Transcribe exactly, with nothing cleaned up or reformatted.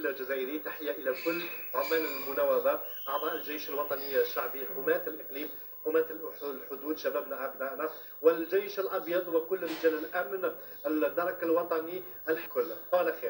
كل جزائري، تحية إلى كل عمال المناوبة، أعضاء الجيش الوطني الشعبي، حماة الإقليم، حماة الحدود، شبابنا أبنائنا، والجيش الأبيض وكل رجال الأمن، الدرك الوطني الكل. على خير.